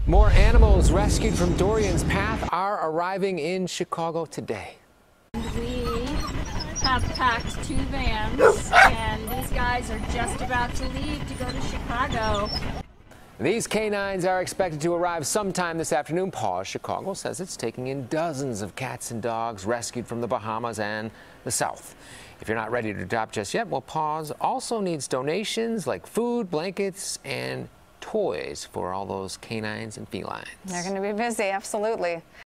More animals rescued from Dorian's path are arriving in Chicago today. We have packed 2 vans, and these guys are just about to leave to go to Chicago. These canines are expected to arrive sometime this afternoon. PAWS Chicago says it's taking in dozens of cats and dogs rescued from the Bahamas and the South. If you're not ready to adopt just yet, well, PAWS also needs donations like food, blankets, and toys for all those canines and felines. They're going to be busy, absolutely.